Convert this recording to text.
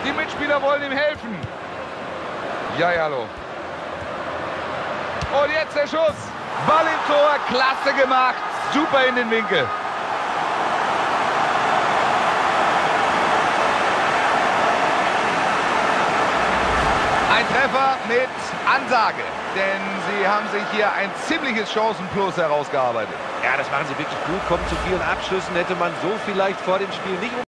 Die Mitspieler wollen ihm helfen. Ja, hallo. Und jetzt der Schuss. Ball im Tor, klasse gemacht. Super in den Winkel. Ein Treffer mit Ansage, denn sie haben sich hier ein ziemliches Chancenplus herausgearbeitet. Ja, das machen sie wirklich gut, kommen zu vielen Abschlüssen, hätte man so vielleicht vor dem Spiel nicht